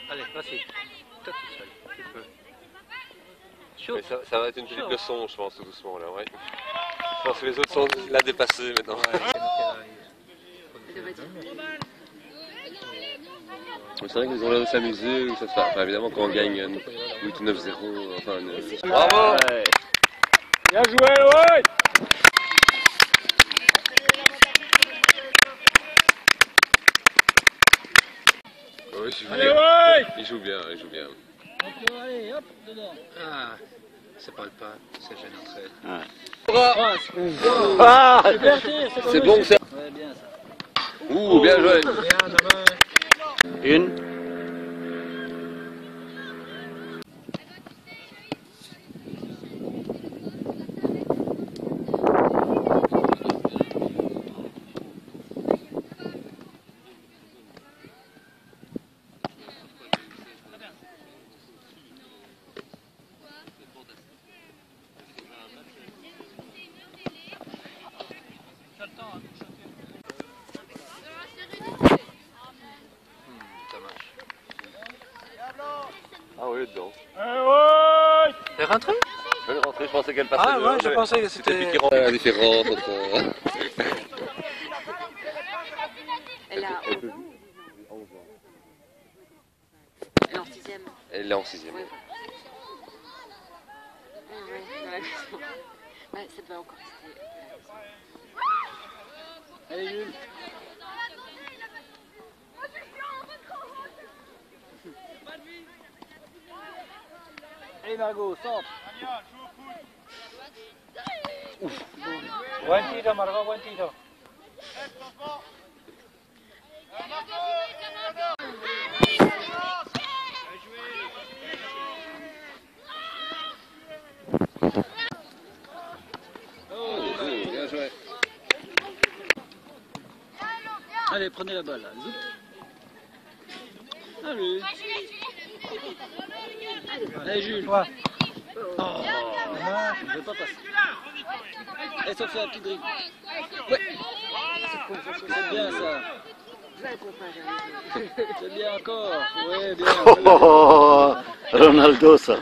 Allez, vas-y. Toi tout seul, tu peux. Mais ça va être une petite leçon, je pense, tout doucement là, ouais. Je pense que les autres sont là dépassés maintenant. C'est vrai qu'ils ont l'air de s'amuser, ou ça se fait. Enfin, évidemment, quand on gagne 8 ou 9-0, enfin. Bravo! Ouais. Bien joué, ouais! Oui, il joue bien, il joue bien. Allez, hop, dedans. Ah, c'est pas le pas, c'est gênant. Ah, C'est bon ça. Ouais, bien ça. Ouh, bien joué. Une. Ah oui, dedans. Elle est rentrée? Je vais rentrer, je pensais qu'elle passait. Ah ouais, je pensais que c'était... La différence entre... Elle a 11 ans. Elle est en 6ème. Elle est en 6ème. Ouais, dans la maison. Ouais, ça devait encore rester. Allez, Jules. Allez, Margot, centre. Ouf. Buen tiro, Margot, buen tiro. Bien joué. Allez, prenez la balle, là. Zoup. Allez. Allez, Jules. Oh, je ne veux pas passer. Allez, Sophia, petit dribble. Ouais. C'est bien, ça. C'est bien encore. Ouais, bien. Oh, Ronaldo, ça.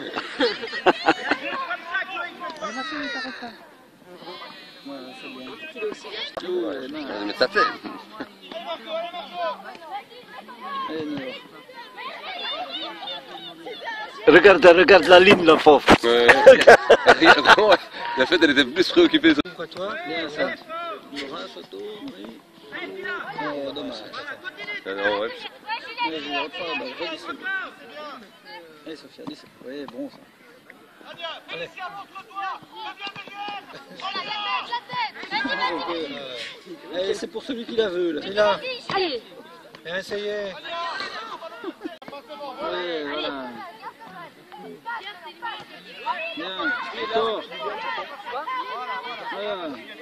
Ouais, c'est bien. Ouais, je vais mettre sa tête. Allez, Nour. Regarde la ligne, là, fauve. Ouais. La fête, elle était plus préoccupée. Quoi toi? Bien, ça. Nora, photo, oui. Oh, dommage. Non, ouais. Allez, je ne pas la balle. Redistribue. Allez, Sophia, distribue. Oui, bon, ça. Allez, c'est pour celui qui la veut, là. Là. Allez. Viens essayer. Ouais, voilà. Bien, d'accord. Voilà.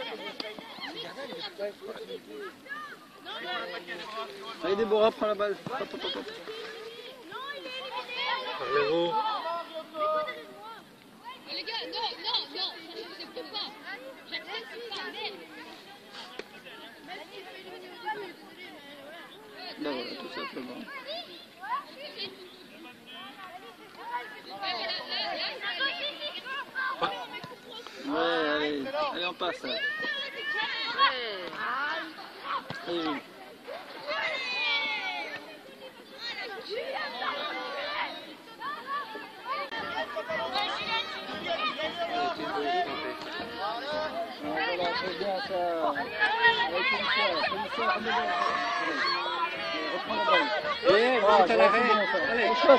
Allez, Déborah, prends la balle. Hop, hop, hop, hop. Parlez-vous. Les gars, non, j'accepte pas. J'accepte pas, merde. Ben voilà, tout simplement. Ouais, allez, on passe. Là. Allez, Jules. Voilà, c'est bien ça. Allez, Félicia, remets la balle. Reprends la balle. Eh, vous êtes à l'arrêt. Allez, chauffe.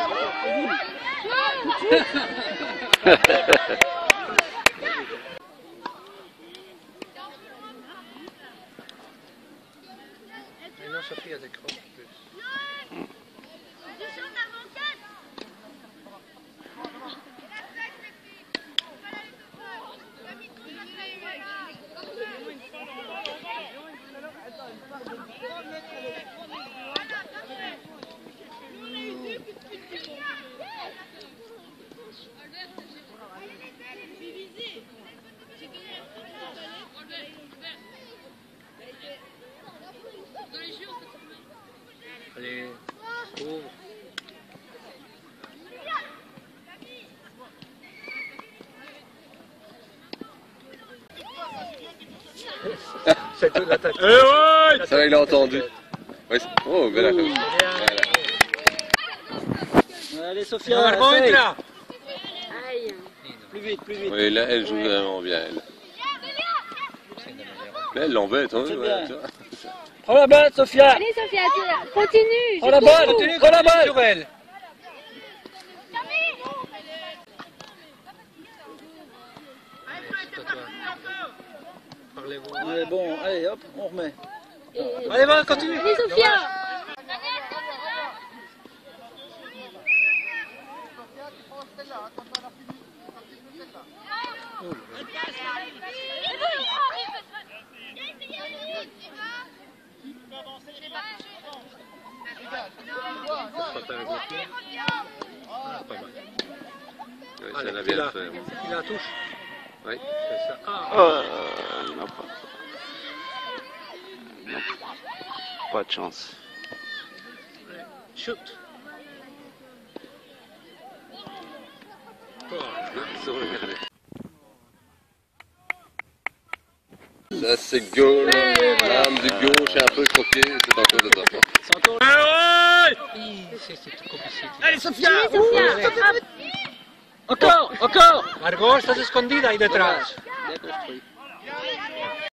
Maintenant, Sophie a des crocs en plus. Allez, ouvre. peu la tête. Ça va, il a entendu. Ouais, oh, belle affaire. Voilà. Allez, Sophia, Margot, essaye. entra. Aïe. Plus vite, plus vite. Oui, là, elle joue vraiment bien, elle. Là, elle l'embête, hein. C'est Ouais, bien. tu vois. Prends la balle, Sophia. Allez, Sophia, continue. Prends la balle, Continue, prends la continue balle. sur elle. Parlez-vous. Allez, bon, allez, hop, on remet. Allez, va, continue. Allez, Sophia. Pas mal. Ouais, ça Allez, l'a bien il a- fait. Il la touche. Oui. C'est ça. Ah. Non, pas. Non, pas de chance. Shoot. Ça, c'est goal. L'arme du gauche est un peu croquée, c'est encore de top. C'est encore... C'est tout compliqué. Allez, Sophia. Allez, Sophia. Encore, encore. Margot, estás escondida ahí detrás.